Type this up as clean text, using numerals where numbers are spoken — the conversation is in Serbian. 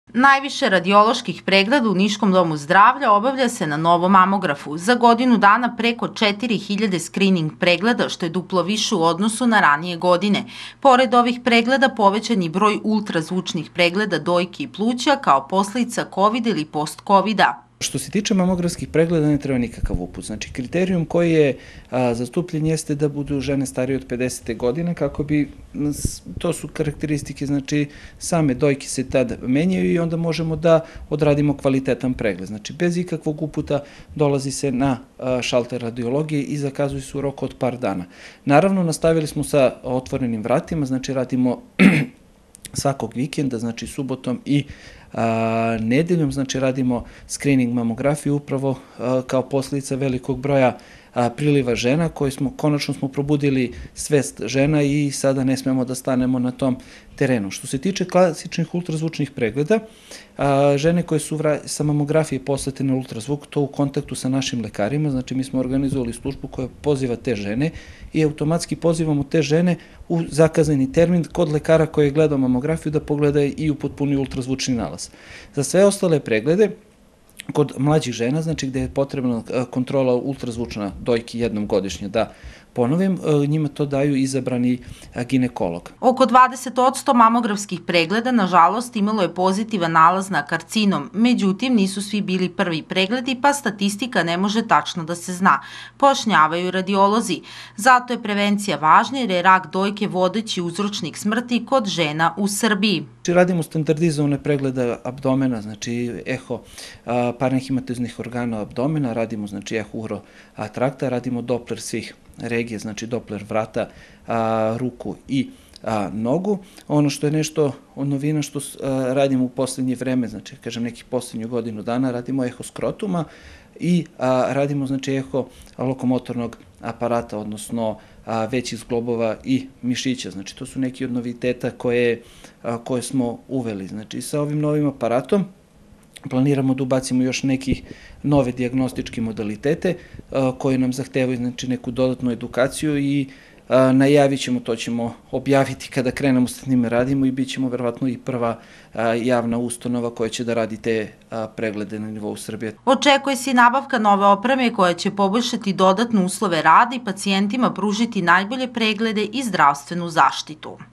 Najviše radioloških pregleda u Niškom domu zdravlja obavlja se na novom mamografu. Za godinu dana preko 4000 skrining pregleda, što je duplo više u odnosu na ranije godine. Pored ovih pregleda, povećan je broj ultrazvučnih pregleda dojke i pluća kao posledica COVID ili post-COVID-a. Što se tiče mamografskih pregleda, ne treba nikakav uput. Znači, kriterijum koji je zastupljen jeste da budu žene starije od 50. godine, kako bi, to su karakteristike, znači, same dojke se tad menjaju i onda možemo da odradimo kvalitetan pregled. Znači, bez ikakvog uputa dolazi se na šalter radiologije i zakazuje se u roku od par dana. Naravno, nastavili smo sa otvorenim vratima, znači, radimo svakog vikenda, znači subotom i nedeljom, znači radimo screening mamografiju upravo kao posljedica velikog broja priliva žena koji konačno smo probudili svest žena i sada ne smemo da stanemo na tom terenu. Što se tiče klasičnih ultrazvučnih pregleda, žene koje su sa mamografije poslate na ultrazvuk, to u kontaktu sa našim lekarima, znači mi smo organizovali službu koja poziva te žene i automatski pozivamo te žene u zakazani termin kod lekara koji je gledao mamografiju da pogleda i upotpuni ultrazvučni nalaz. Za sve ostale preglede, kod mlađih žena, znači gde je potrebna kontrola ultrazvučna dojki jednom godišnje, da ponovim, njima to daju izabrani ginekolog. Oko 20% mamografskih pregleda, nažalost, imalo je pozitivan nalaz na karcinom. Međutim, nisu svi bili prvi pregledi, pa statistika ne može tačno da se zna, pojašnjavaju radiolozi. Zato je prevencija važna jer je rak dojke vodeći uzročnik smrti kod žena u Srbiji. Radimo standardizovane preglede abdomena, znači eho parenhimatoznih organa abdomena, radimo znači eho urotrakta, radimo Doppler svih regije, znači Doppler vrata, ruku i nogu. Ono što je nešto od novina što radimo u poslednje vreme, znači kažem nekih poslednju godinu dana, radimo eho skrotuma i radimo znači eho lokomotornog aparata, odnosno većih zglobova i mišića. Znači to su neki od noviteta koje smo uveli. Znači sa ovim novim aparatom planiramo da ubacimo još neki nove dijagnostičke modalitete koje nam zahtevaju znači neku dodatnu edukaciju i najavit ćemo, to ćemo objaviti kada krenemo sa njime radimo i bit ćemo verovatno i prva javna ustanova koja će da radi te preglede na nivou Srbije. Očekuje se i nabavka nove opreme koja će poboljšati dodatne uslove rada i pacijentima pružiti najbolje preglede i zdravstvenu zaštitu.